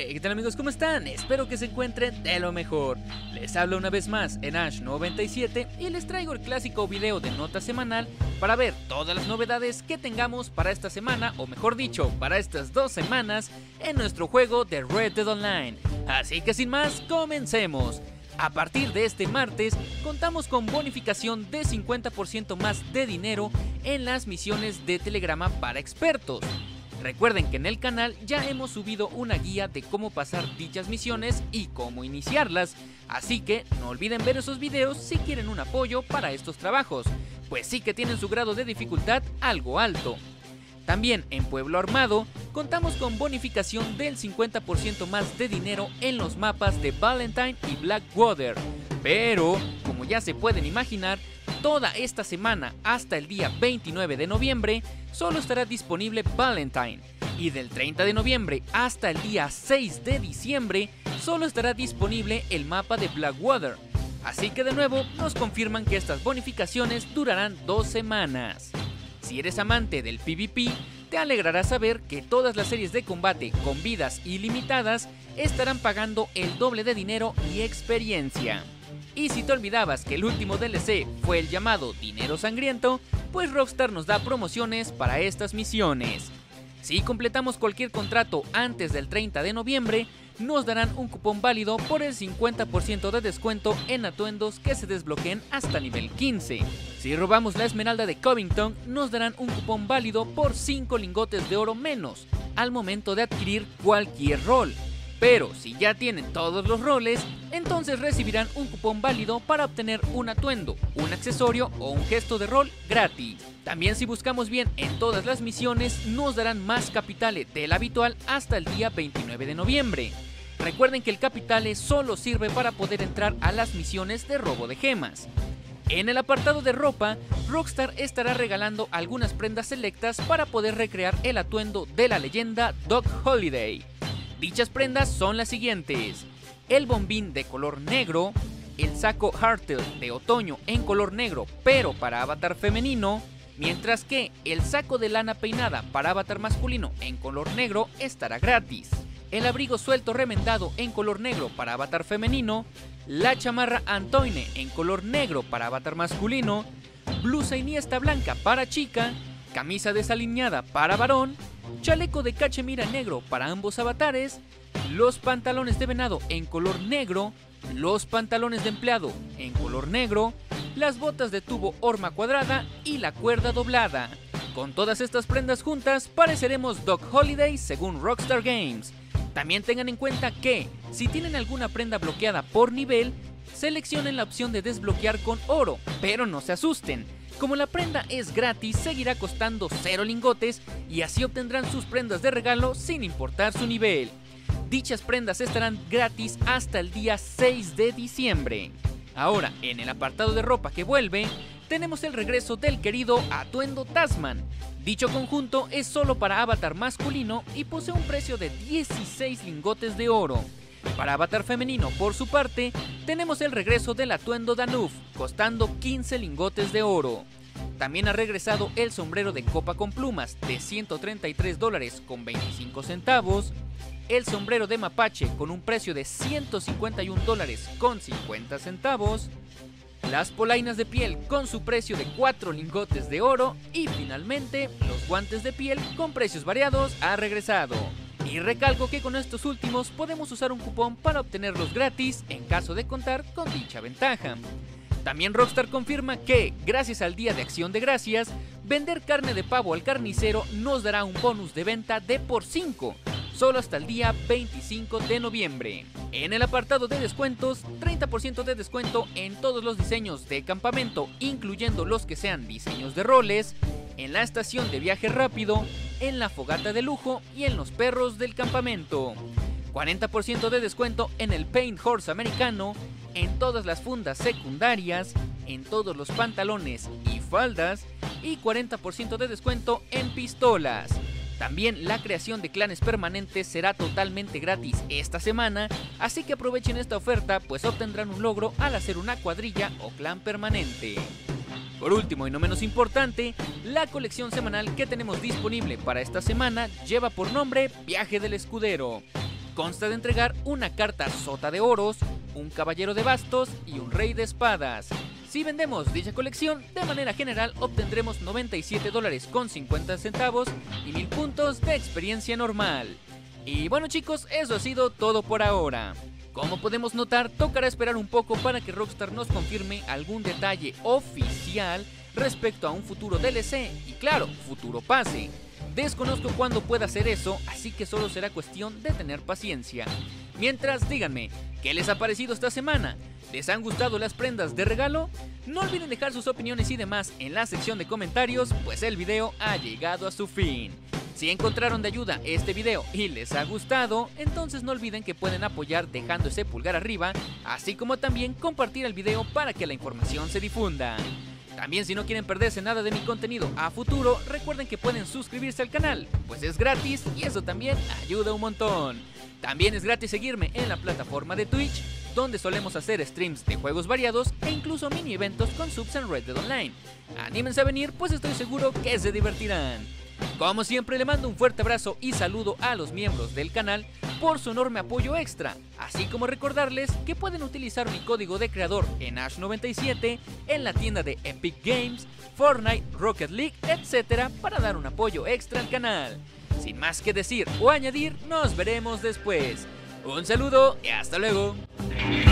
Hey, ¿qué tal amigos? ¿Cómo están? Espero que se encuentren de lo mejor. Les hablo una vez más en Ash97 y les traigo el clásico video de nota semanal para ver todas las novedades que tengamos para esta semana, o mejor dicho, para estas 2 semanas en nuestro juego de Red Dead Online. Así que sin más, comencemos. A partir de este martes, contamos con bonificación de 50% más de dinero en las misiones de Telegrama para expertos. Recuerden que en el canal ya hemos subido una guía de cómo pasar dichas misiones y cómo iniciarlas, así que no olviden ver esos videos si quieren un apoyo para estos trabajos, pues sí que tienen su grado de dificultad algo alto. También en Pueblo Armado contamos con bonificación del 50% más de dinero en los mapas de Valentine y Blackwater, pero como ya se pueden imaginar, toda esta semana hasta el día 29 de noviembre solo estará disponible Valentine, y del 30 de noviembre hasta el día 6 de diciembre solo estará disponible el mapa de Blackwater. Así que de nuevo nos confirman que estas bonificaciones durarán 2 semanas. Si eres amante del PvP, te alegrará saber que todas las series de combate con vidas ilimitadas estarán pagando el doble de dinero y experiencia. Y si te olvidabas que el último DLC fue el llamado Dinero Sangriento, pues Rockstar nos da promociones para estas misiones. Si completamos cualquier contrato antes del 30 de noviembre, nos darán un cupón válido por el 50% de descuento en atuendos que se desbloqueen hasta nivel 15. Si robamos la Esmeralda de Covington, nos darán un cupón válido por 5 lingotes de oro menos al momento de adquirir cualquier rol. Pero si ya tienen todos los roles, entonces recibirán un cupón válido para obtener un atuendo, un accesorio o un gesto de rol gratis. También si buscamos bien en todas las misiones, nos darán más capitale del habitual hasta el día 29 de noviembre. Recuerden que el capitale solo sirve para poder entrar a las misiones de robo de gemas. En el apartado de ropa, Rockstar estará regalando algunas prendas selectas para poder recrear el atuendo de la leyenda Doc Holliday. Dichas prendas son las siguientes: el bombín de color negro, el saco Heartail de otoño en color negro pero para avatar femenino, mientras que el saco de lana peinada para avatar masculino en color negro estará gratis, el abrigo suelto remendado en color negro para avatar femenino, la chamarra Antoine en color negro para avatar masculino, blusa iniesta blanca para chica, camisa desalineada para varón, chaleco de cachemira negro para ambos avatares, los pantalones de venado en color negro, los pantalones de empleado en color negro, las botas de tubo horma cuadrada y la cuerda doblada. Con todas estas prendas juntas pareceremos Doc Holliday según Rockstar Games. También tengan en cuenta que si tienen alguna prenda bloqueada por nivel, seleccionen la opción de desbloquear con oro, pero no se asusten. Como la prenda es gratis, seguirá costando 0 lingotes y así obtendrán sus prendas de regalo sin importar su nivel. Dichas prendas estarán gratis hasta el día 6 de diciembre. Ahora, en el apartado de ropa que vuelve, tenemos el regreso del querido atuendo Tasman. Dicho conjunto es solo para avatar masculino y posee un precio de 16 lingotes de oro. Para avatar femenino, por su parte, tenemos el regreso del atuendo Danuf, costando 15 lingotes de oro. También ha regresado el sombrero de copa con plumas de $133 con 25 centavos, el sombrero de mapache con un precio de $151 con 50 centavos, las polainas de piel con su precio de 4 lingotes de oro y finalmente los guantes de piel con precios variados ha regresado. Y recalco que con estos últimos podemos usar un cupón para obtenerlos gratis en caso de contar con dicha ventaja. También Rockstar confirma que, gracias al Día de Acción de Gracias, vender carne de pavo al carnicero nos dará un bonus de venta de por 5, solo hasta el día 25 de noviembre. En el apartado de descuentos, 30% de descuento en todos los diseños de campamento, incluyendo los que sean diseños de roles, en la estación de viaje rápido, en la fogata de lujo y en los perros del campamento. 40% de descuento en el Paint Horse americano, en todas las fundas secundarias, en todos los pantalones y faldas, y 40% de descuento en pistolas. También la creación de clanes permanentes será totalmente gratis esta semana, así que aprovechen esta oferta, pues obtendrán un logro al hacer una cuadrilla o clan permanente. Por último y no menos importante, la colección semanal que tenemos disponible para esta semana lleva por nombre Viaje del Escudero. consta de entregar una carta sota de oros, un caballero de bastos y un rey de espadas. Si vendemos dicha colección, de manera general obtendremos $97.50 y 1000 puntos de experiencia normal. Y bueno chicos, eso ha sido todo por ahora. Como podemos notar, tocará esperar un poco para que Rockstar nos confirme algún detalle oficial respecto a un futuro DLC y claro, futuro pase. Desconozco cuándo pueda hacer eso, así que solo será cuestión de tener paciencia. Mientras, díganme, ¿qué les ha parecido esta semana? ¿Les han gustado las prendas de regalo? No olviden dejar sus opiniones y demás en la sección de comentarios, pues el video ha llegado a su fin. Si encontraron de ayuda este video y les ha gustado, entonces no olviden que pueden apoyar dejando ese pulgar arriba, así como también compartir el video para que la información se difunda. También si no quieren perderse nada de mi contenido a futuro, recuerden que pueden suscribirse al canal, pues es gratis y eso también ayuda un montón. También es gratis seguirme en la plataforma de Twitch, donde solemos hacer streams de juegos variados e incluso mini eventos con subs en Red Dead Online. Anímense a venir, pues estoy seguro que se divertirán. Como siempre, le mando un fuerte abrazo y saludo a los miembros del canal por su enorme apoyo extra, así como recordarles que pueden utilizar mi código de creador en Ash97 en la tienda de Epic Games, Fortnite, Rocket League, etc. para dar un apoyo extra al canal. Sin más que decir o añadir, nos veremos después. Un saludo y hasta luego.